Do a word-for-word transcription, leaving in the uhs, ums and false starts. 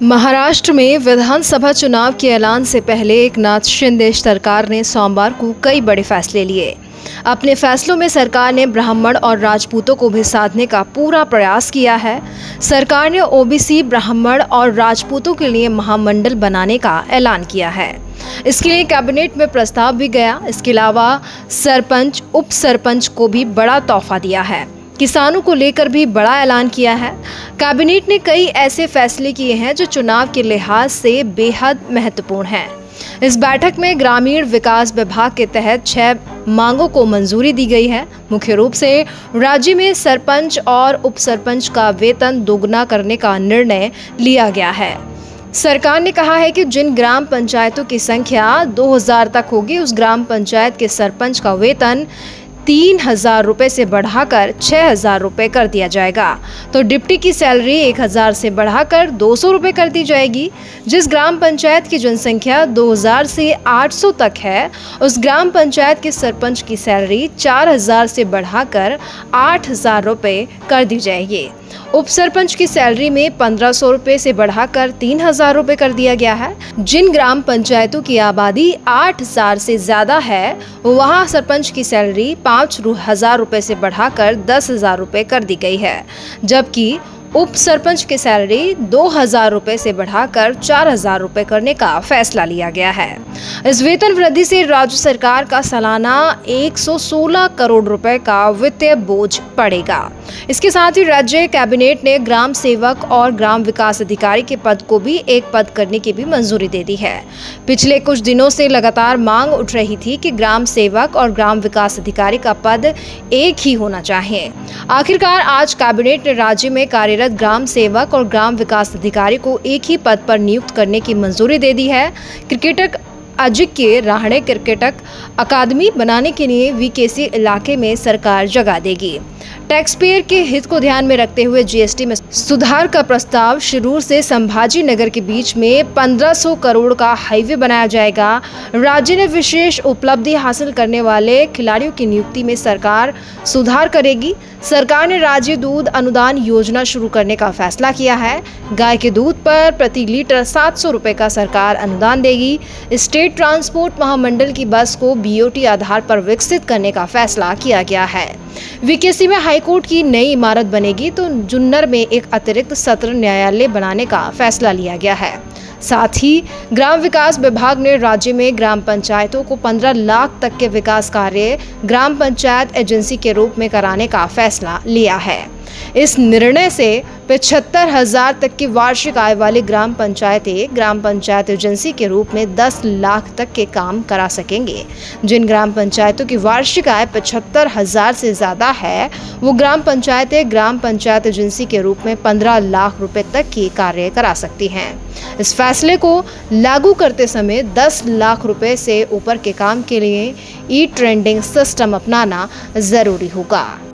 महाराष्ट्र में विधानसभा चुनाव के ऐलान से पहले एकनाथ शिंदे सरकार ने सोमवार को कई बड़े फैसले लिए। अपने फैसलों में सरकार ने ब्राह्मण और राजपूतों को भी साधने का पूरा प्रयास किया है। सरकार ने ओबीसी, ब्राह्मण और राजपूतों के लिए महामंडल बनाने का ऐलान किया है। इसके लिए कैबिनेट में प्रस्ताव भी गया। इसके अलावा सरपंच, उप सरपंच को भी बड़ा तोहफा दिया है। किसानों को लेकर भी बड़ा ऐलान किया है। कैबिनेट ने कई ऐसे फैसले किए हैं जो चुनाव के लिहाज से बेहद महत्वपूर्ण हैं। इस बैठक में ग्रामीण विकास विभाग के तहत छह मांगों को मंजूरी दी गई है। मुख्य रूप से राज्य में सरपंच और उप सरपंच का वेतन दोगुना करने का निर्णय लिया गया है। सरकार ने कहा है कि जिन ग्राम पंचायतों की संख्या दो हज़ार तक होगी, उस ग्राम पंचायत के सरपंच का वेतन तीन हजार रुपये से बढ़ाकर छः हजार रुपये कर दिया जाएगा, तो डिप्टी की सैलरी एक हजार से बढ़ाकर दो सौ रुपये कर दी जाएगी। जिस ग्राम पंचायत की जनसंख्या दो हज़ार से आठ सौ तक है, उस ग्राम पंचायत के सरपंच की सैलरी चार हजार से बढ़ाकर आठ हजार रुपये कर दी जाएगी। उप सरपंच की सैलरी में पंद्रह सौ रुपये से बढ़ाकर तीन हजार रुपये कर दिया गया है। जिन ग्राम पंचायतों की आबादी आठ हजार से ज्यादा है, वहां सरपंच की सैलरी पाँच हजार रुपये से बढ़ाकर दस हजार रुपये कर दी गई है, जबकि उप सरपंच की सैलरी दो हजार रुपये से बढ़ाकर चार हजार रुपये करने का फैसला लिया गया है। इस वेतन वृद्धि से राज्य सरकार का सालाना एक सौ सोलह करोड़ रुपए का वित्तीय बोझ पड़ेगा। इसके साथ ही राज्य कैबिनेट ने ग्राम सेवक और ग्राम विकास अधिकारी के पद को भी एक पद करने की भी मंजूरी दे दी है। पिछले कुछ दिनों से लगातार मांग उठ रही थी कि ग्राम सेवक और ग्राम विकास अधिकारी का पद एक ही होना चाहिए। आखिरकार आज कैबिनेट ने राज्य में कार्यरत ग्राम सेवक और ग्राम विकास अधिकारी को एक ही पद पर नियुक्त करने की मंजूरी दे दी है। Cricketer Ajinkya Rahane cricket academy बनाने के लिए वीकेसी इलाके में सरकार जगह देगी। टैक्स पेयर के हित को ध्यान में रखते हुए जीएसटी में सुधार का प्रस्ताव। शिरूर से संभाजी नगर के बीच में पंद्रह सौ करोड़ का हाईवे बनाया जाएगा। राज्य ने विशेष उपलब्धि हासिल करने वाले खिलाड़ियों की नियुक्ति में सरकार सुधार करेगी। सरकार ने राज्य दूध अनुदान योजना शुरू करने का फैसला किया है। गाय के दूध पर प्रति लीटर सात सौ रुपये का सरकार अनुदान देगी। स्टेट ट्रांसपोर्ट महामंडल की बस को बीओटी आधार पर विकसित करने का फैसला किया गया है। वीकेसी में हाईकोर्ट की नई इमारत बनेगी, तो जुन्नर में एक अतिरिक्त सत्र न्यायालय बनाने का फैसला लिया गया है। साथ ही ग्राम विकास विभाग ने राज्य में ग्राम पंचायतों को पंद्रह लाख तक के विकास कार्य ग्राम पंचायत एजेंसी के रूप में कराने का फैसला लिया है। इस निर्णय से पचहत्तर हजार तक की वार्षिक आय वाली ग्राम पंचायतें ग्राम पंचायत एजेंसी के रूप में दस लाख तक के काम करा सकेंगे। जिन ग्राम पंचायतों की वार्षिक आय पचहत्तर हजार से ज्यादा है, वो ग्राम पंचायतें ग्राम पंचायत एजेंसी के रूप में पंद्रह लाख रुपए तक की कार्य करा सकती हैं। इस फैसले को लागू करते समय दस लाख रुपए से ऊपर के काम के लिए ई ट्रेंडिंग सिस्टम अपनाना जरूरी होगा।